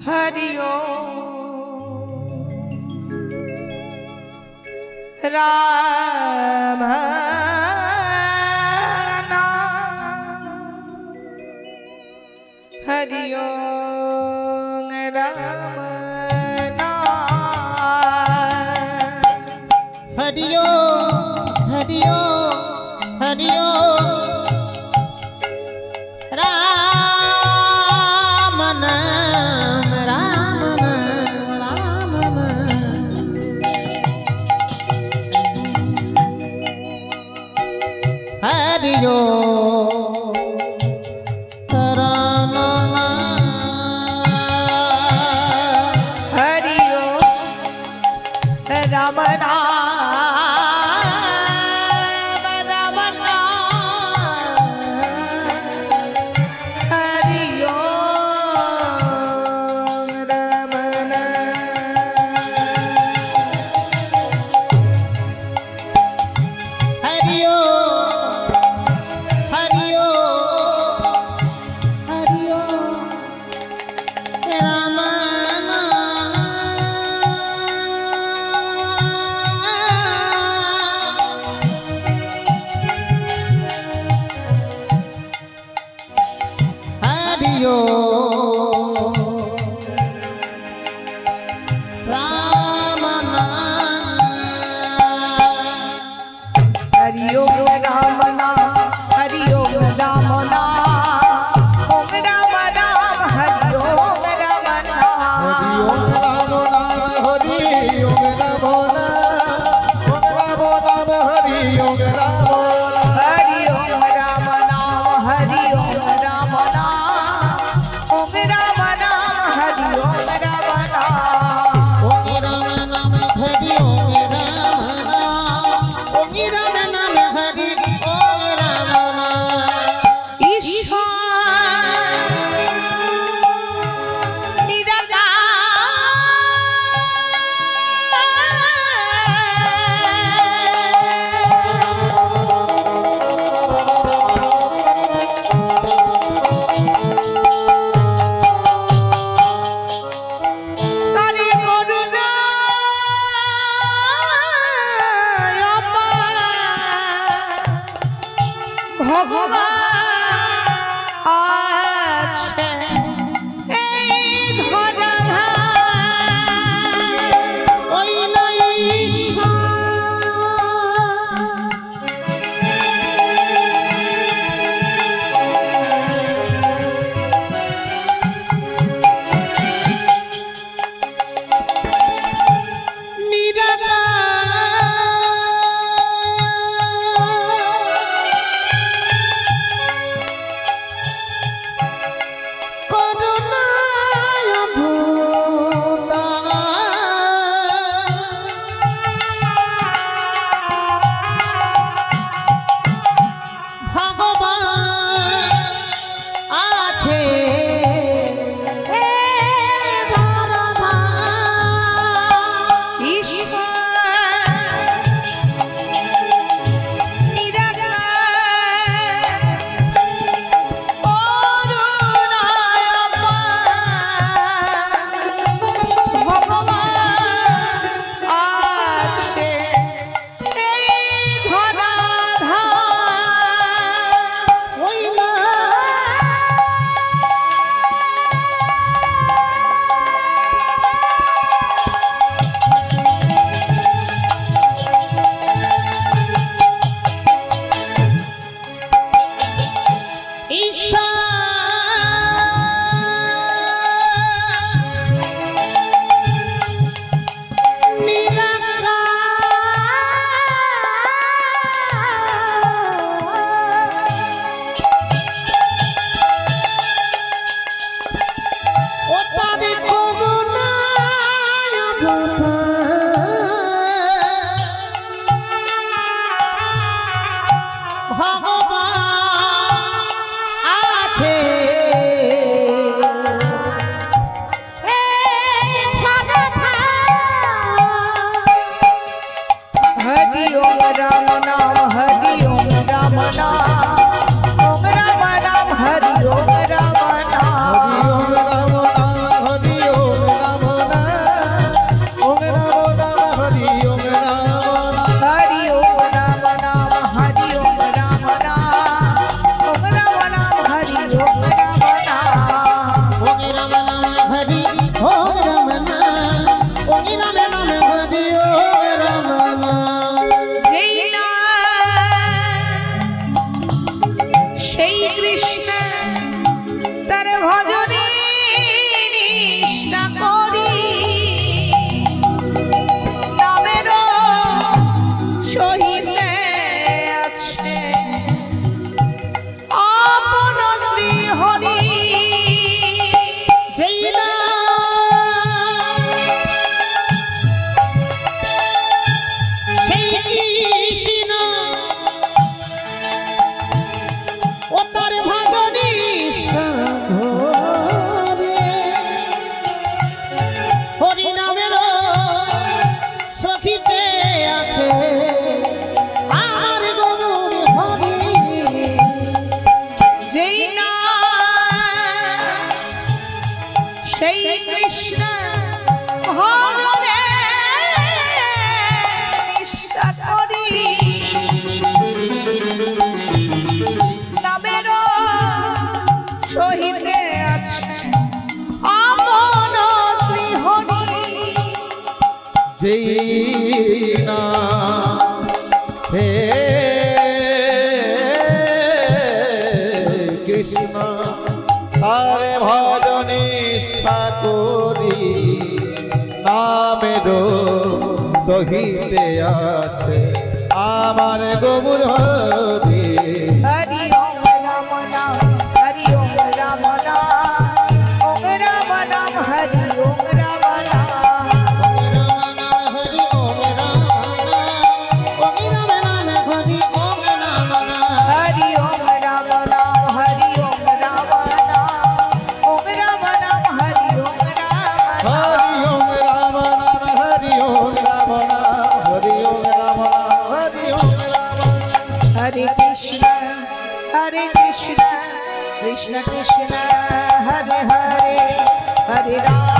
हरि ओम राम नाम हरि ओम राम नाम हरि ओम हरि ओम हरि ओम राम नाम राम नाम राम नाम हरि ओम राम नाम हरि ओम राम हरि ओम राम नाम हरि ओम राम नाम ओम राम नाम हरि ओम राम नाम हरि ओम राम नाम हरि ओम राम नाम हरि ओम राम हरि ओम राम नाम हरि ओम राम नाम ओम राम नाम हरि ओम राम नाम ओम राम नाम हरि ओम राम नाम ओम राम नाम हरि ओम राम नाम ईश्वर ভগবান আছে এই ধরাধার ওই हरि ओम राम नाम हरि ओम राम नाम ओम राम नाम हरि ओम राम नाम हरि ओम राम नाम हरि সেই কৃষ্ণ ভজনে নিষ্ঠা করি নামের সহিতে আছে আমন শ্রীহরি যেই না হে কৃষ্ণ তারে ভজনিষ্ঠা করি নামের সহিতে আছে আমার গৌর হরি হরি ওম রাম নাম হরি ওম রাম নাম ওম রাম নাম হরি ওম রাম নাম হরি ওম রাম নাম হরি ওম রাম নাম হরি ওম রাম নাম হরি ওম রাম নাম ওম রাম নাম হরি ওম রাম নাম হরি ওম রাম নাম হরি ওম রাম নাম হরি ওম রাম হরে কৃষ্ণ কৃষ্ণ কৃষ্ণ হরে হরে হরে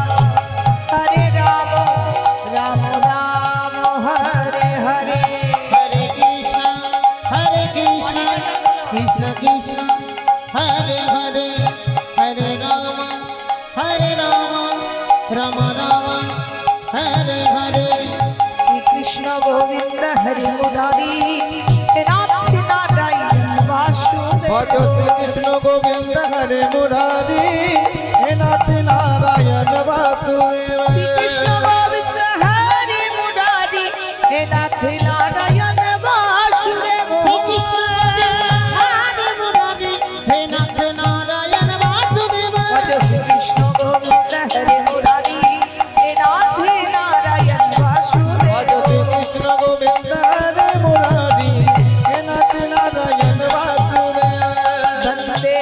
রাম রাম রাম হরে হরে হরে কৃষ্ণ কৃষ্ণ কৃষ্ণ হরে হরে হরে রাম রাম রাম হরে হরে শ্রীকৃষ্ণ গোবিন্দ হরি মুরারি নাথ নারায়ণ বাসুদেব শ্রীকৃষ্ণ গোবিন্দ হরে মুরারি হে নাথ নারায়ণ বাসুদেব শ্রীকৃষ্ণ গোবিন্দ হরি মুরারি হে নাথ নারায়ণ বাসুদেব হে নাথ নারায়ণ বাসুদেব শ্রীকৃষ্ণ গোবিন্দ হরি মুরারি হে নাথ নারায়ণ বাসুদেব শ্রীকৃষ্ণ গোবিন্দ হরে মুরারি হে নাথ নারায়ণ বাসুদেব বন্দে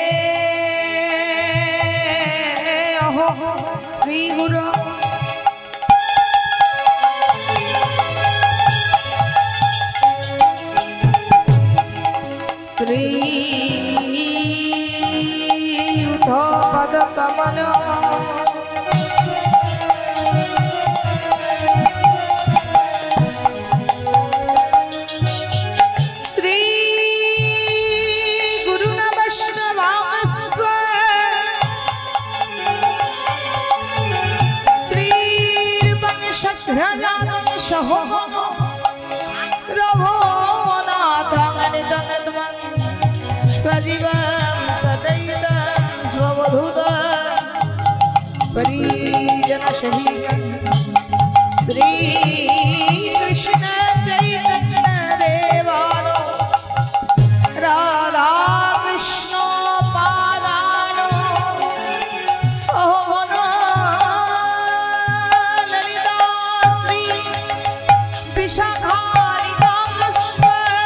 অহো শ্রী গুরু শ্রী পদ কমল শ্রী গুরু নমস্কার শ্রী বংশধ্রজাতং সহগণ রঘুনাথং নিতং स्वजीवं सदैतं स्ववधूतं परिजनसहितं श्रीकृष्ण चैतन्य देवानो राधाकृष्ण पादानो सहगण ललिता श्री विशाखानितांस्व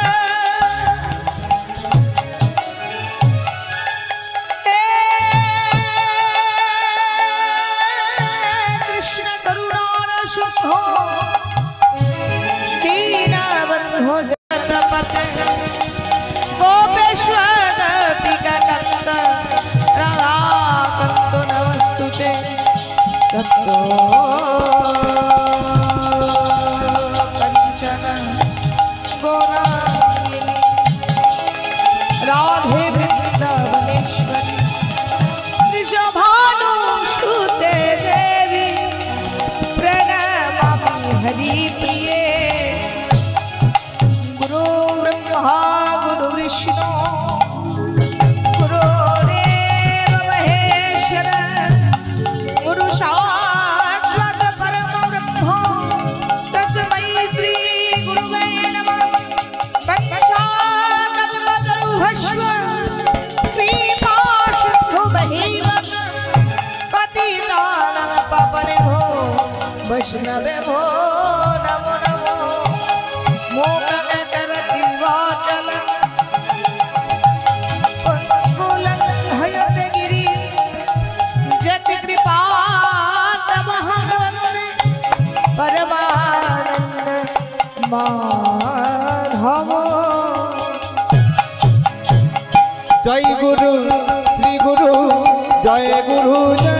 दीनबन्धो जगत्पते गोपेश्वर गोपिकाकन्त राधाकान्त नमस्तुते तत्तो कञ्चन गौराङ्गिनि राधे वृन्दावनेश्वरि वृषभानुसुते देवी प्रणमामि हरिप्रिये गुरु ब्रह्मा गुरु विष्णु गुरुदेव महेश्वर गुरु साक्षात् परम ब्रह्म तस्मै श्री गुरुवे नमः पंचाकल्पतरुभस्व कृपासिन्धु महीवत् पतितानां पावनेभ्यो वैष्णवेभ्यो नमो नमो मोकनकरति वाचल पंकुलं हयते गिरि जति कृपातमहं वन्दे परमानन्द माधव जय गुरु श्री गुरु जय गुरु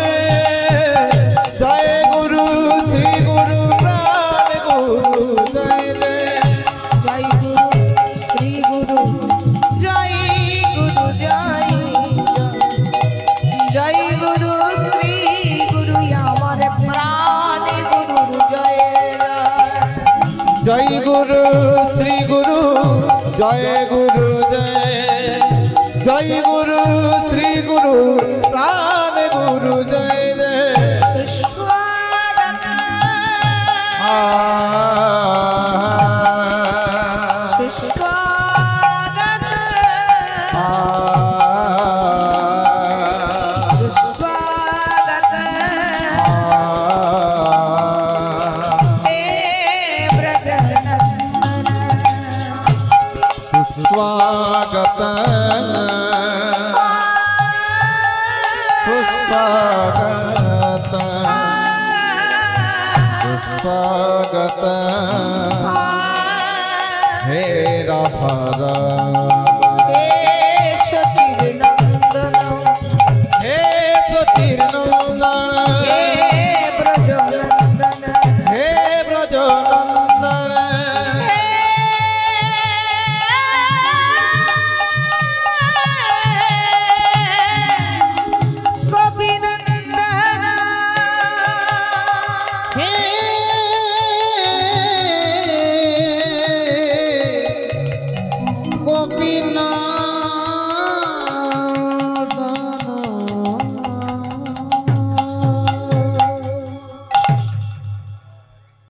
श्री गुरु प्राण गुरु जय जय जय गुरु श्री गुरु जय गुरु जय जय गुरु श्री गुरु আমার প্রাণ গুরু জয় जय गुरु श्री गुरु जय गुरु जय गुरु श्री गुरु प्राण गुरु जय जय সুস্বাগত সুস্বাগত সুস্বাগত হে ব্রজনন্দন सुस्वागत सुस्वागत सुस्वागत हे राधा